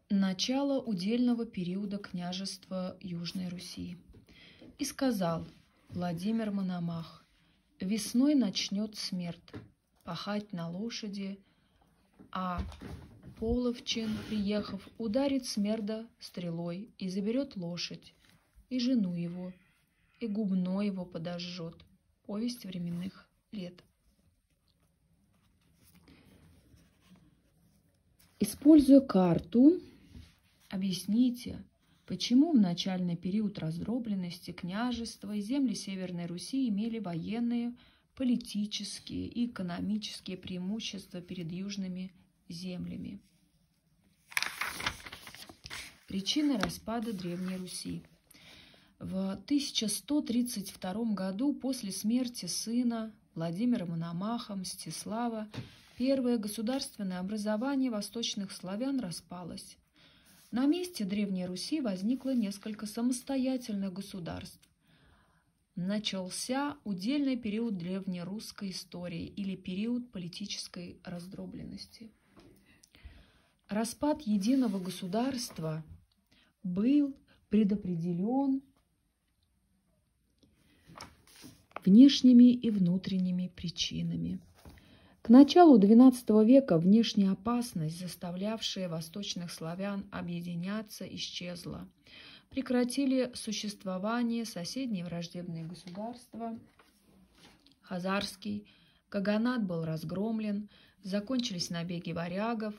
начало удельного периода княжества Южной Руси. И сказал Владимир Мономах: «Весной начнет смерть пахать на лошади, а Половчин, приехав, ударит смерда стрелой и заберет лошадь, и жену его, и губно его подожжет». Повесть временных лет. Используя карту, объясните, почему в начальный период раздробленности княжества и земли Северной Руси имели военные, политические и экономические преимущества перед южными землями. Причины распада Древней Руси. В 1132 году после смерти сына Владимира Мономаха Мстислава первое государственное образование восточных славян распалось. На месте Древней Руси возникло несколько самостоятельных государств. Начался удельный период древнерусской истории или период политической раздробленности. Распад единого государства был предопределен внешними и внутренними причинами. К началу XII века внешняя опасность, заставлявшая восточных славян объединяться, исчезла. Прекратили существование соседние враждебные государства. Хазарский каганат был разгромлен, закончились набеги варягов,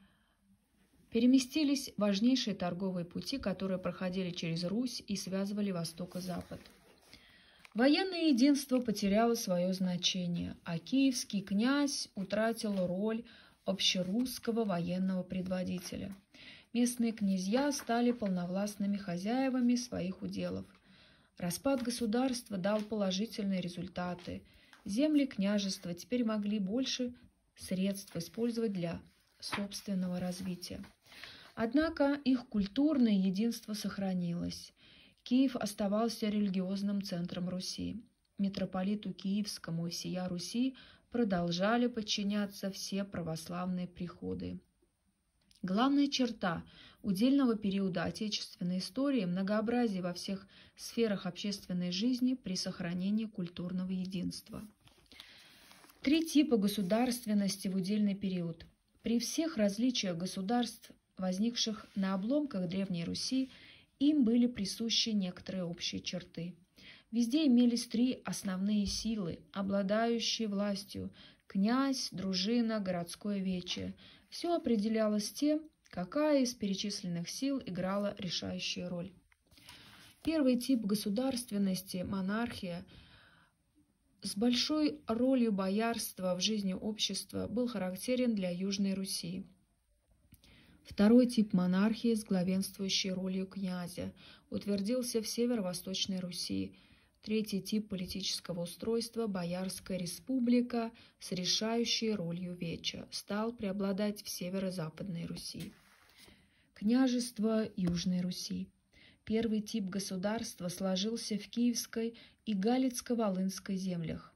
переместились важнейшие торговые пути, которые проходили через Русь и связывали Восток и Запад. Военное единство потеряло свое значение, а киевский князь утратил роль общерусского военного предводителя. Местные князья стали полновластными хозяевами своих уделов. Распад государства дал положительные результаты. Земли княжества теперь могли больше средств использовать для собственного развития. Однако их культурное единство сохранилось. Киев оставался религиозным центром Руси. Митрополиту Киевскому и всея Руси продолжали подчиняться все православные приходы. Главная черта удельного периода отечественной истории – многообразие во всех сферах общественной жизни при сохранении культурного единства. Три типа государственности в удельный период. При всех различиях государств, возникших на обломках Древней Руси, им были присущи некоторые общие черты. Везде имелись три основные силы, обладающие властью – князь, дружина, городское вече. Все определялось тем, какая из перечисленных сил играла решающую роль. Первый тип государственности – монархия, с большой ролью боярства в жизни общества, был характерен для Южной Руси. Второй тип монархии с главенствующей ролью князя утвердился в северо-восточной Руси. Третий тип политического устройства – Боярская республика с решающей ролью веча стал преобладать в северо-западной Руси. Княжество Южной Руси. Первый тип государства сложился в Киевской и Галицко-Волынской землях.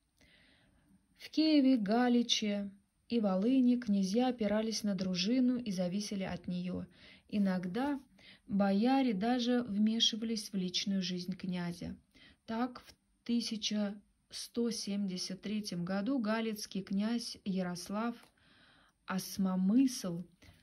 В Киеве, Галиче и Волыни князья опирались на дружину и зависели от нее. Иногда бояре даже вмешивались в личную жизнь князя. Так, в 1173 году галицкий князь Ярослав Осмомысл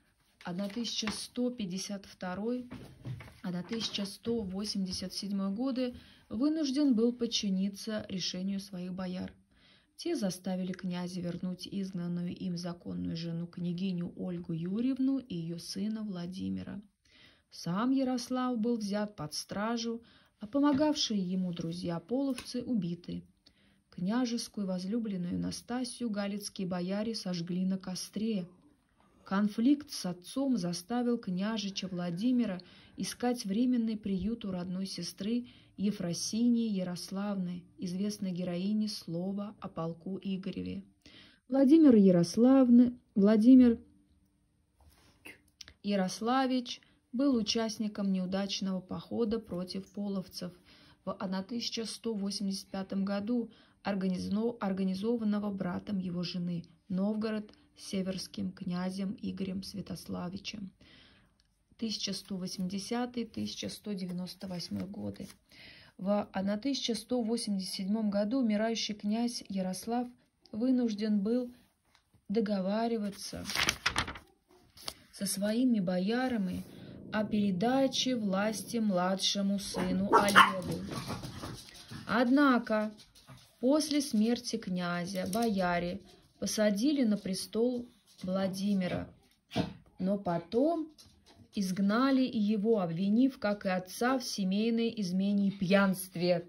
1152-1187 годы вынужден был подчиниться решению своих бояр. Те заставили князя вернуть изгнанную им законную жену княгиню Ольгу Юрьевну и ее сына Владимира. Сам Ярослав был взят под стражу, а помогавшие ему друзья-половцы убиты. Княжескую возлюбленную Настасью галицкие бояре сожгли на костре. Конфликт с отцом заставил княжича Владимира искать временный приют у родной сестры Ефросинии Ярославны, известной героини слова о полку Игореве. Владимир Ярославич был участником неудачного похода против половцев в 1185 году, организованного братом его жены, Новгород, северским князем Игорем Святославичем. 1180-1198 годы. В 1187 году умирающий князь Ярослав вынужден был договариваться со своими боярами о передаче власти младшему сыну Олегу. Однако после смерти князя бояре посадили на престол Владимира, но потом изгнали и его, обвинив, как и отца, в семейной измене и пьянстве.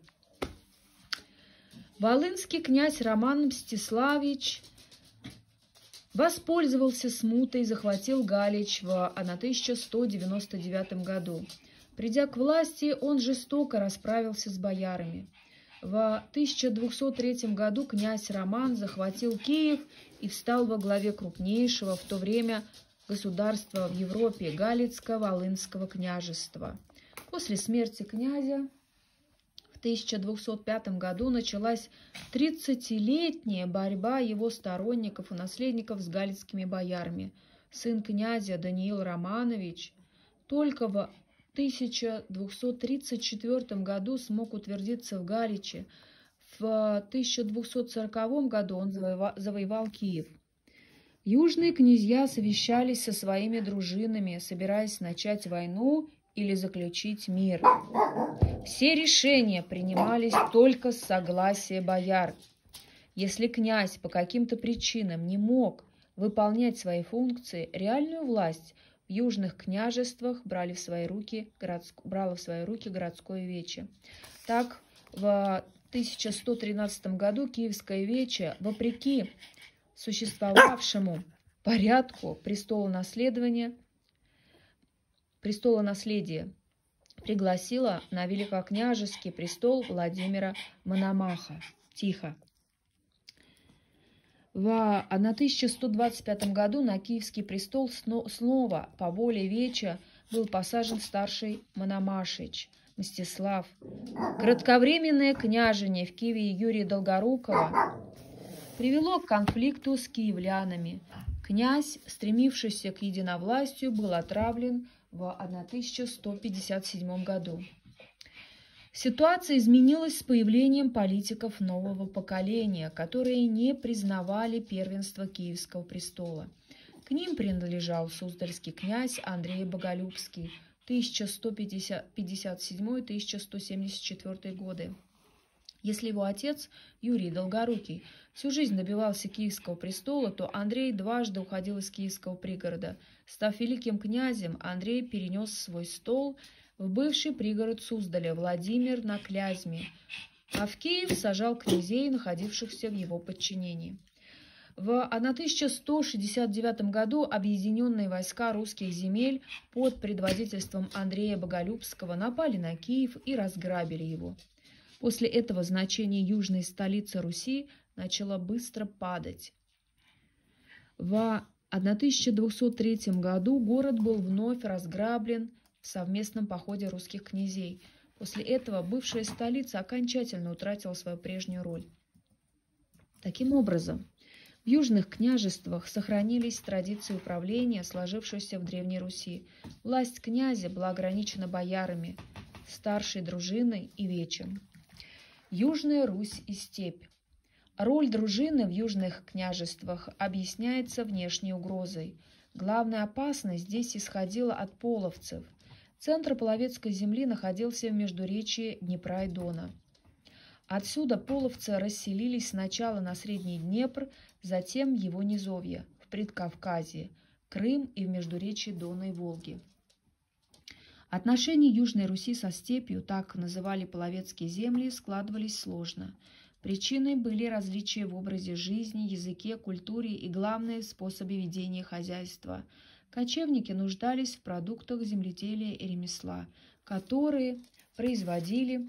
Волынский князь Роман Мстиславич воспользовался смутой и захватил Галич в 1199 году. Придя к власти, он жестоко расправился с боярами. В 1203 году князь Роман захватил Киев и встал во главе крупнейшего в то время государства в Европе – Галицко-Волынского княжества. После смерти князя в 1205 году началась 30-летняя борьба его сторонников и наследников с галицкими боярами. Сын князя Даниил Романович только в 1234 году смог утвердиться в Галиче. В 1240 году он завоевал Киев. Южные князья совещались со своими дружинами, собираясь начать войну или заключить мир. Все решения принимались только с согласия бояр. Если князь по каким-то причинам не мог выполнять свои функции, реальную власть в южных княжествах брало в свои руки городское вече. Так, в 1113 году Киевское вече, вопреки существовавшему порядку престолонаследия, пригласила на великокняжеский престол Владимира Мономаха. В 1125 году на Киевский престол снова по воле веча был посажен старший Мономашич Мстислав. Кратковременное княжение в Киеве Юрия Долгорукова привело к конфликту с киевлянами. Князь, стремившийся к единовластию, был отравлен в 1157 году. Ситуация изменилась с появлением политиков нового поколения, которые не признавали первенство Киевского престола. К ним принадлежал суздальский князь Андрей Боголюбский, 1157-1174 годы. Если его отец, Юрий Долгорукий, всю жизнь добивался Киевского престола, то Андрей дважды уходил из Киевского пригорода. Став великим князем, Андрей перенес свой стол в бывший пригород Суздаля, Владимир на Клязьме, а в Киев сажал князей, находившихся в его подчинении. В 1169 году объединенные войска русских земель под предводительством Андрея Боголюбского напали на Киев и разграбили его. После этого значение южной столицы Руси начало быстро падать. В 1203 году город был вновь разграблен в совместном походе русских князей. После этого бывшая столица окончательно утратила свою прежнюю роль. Таким образом, в южных княжествах сохранились традиции управления, сложившиеся в Древней Руси. Власть князя была ограничена боярами, старшей дружиной и вечем. Южная Русь и степь. Роль дружины в южных княжествах объясняется внешней угрозой. Главная опасность здесь исходила от половцев. Центр половецкой земли находился в междуречии Днепра и Дона. Отсюда половцы расселились сначала на Средний Днепр, затем в его низовье, в Предкавказье, Крым и в междуречии Дона и Волги. Отношения Южной Руси со степью, так называли половецкие земли, складывались сложно. Причиной были различия в образе жизни, языке, культуре и, главное, в способе ведения хозяйства. Кочевники нуждались в продуктах земледелия и ремесла, которые производили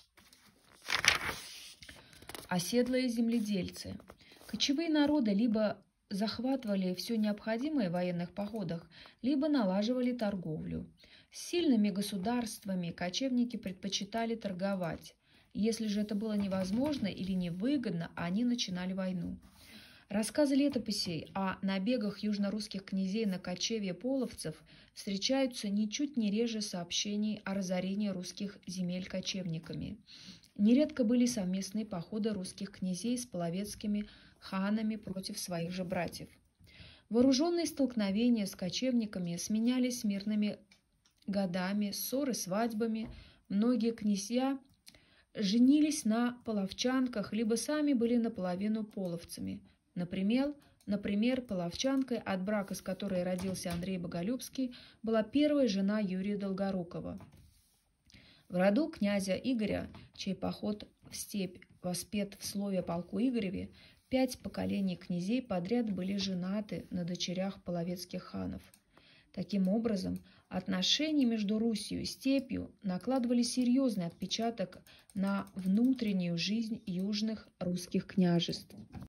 оседлые земледельцы. Кочевые народы либо захватывали все необходимое в военных походах, либо налаживали торговлю. С сильными государствами кочевники предпочитали торговать. Если же это было невозможно или невыгодно, они начинали войну. Рассказы летописей о набегах южнорусских князей на кочевье половцев встречаются ничуть не реже сообщений о разорении русских земель кочевниками. Нередко были совместные походы русских князей с половецкими ханами против своих же братьев. Вооруженные столкновения с кочевниками сменялись мирными годами, ссоры, свадьбами. Многие князья женились на половчанках, либо сами были наполовину половцами. Например, половчанкой, от брака с которой родился Андрей Боголюбский, была первая жена Юрия Долгорукова. В роду князя Игоря, чей поход в степь воспет в слове о полку Игореве, 5 поколений князей подряд были женаты на дочерях половецких ханов. Таким образом, отношения между Русью и степью накладывали серьезный отпечаток на внутреннюю жизнь южных русских княжеств.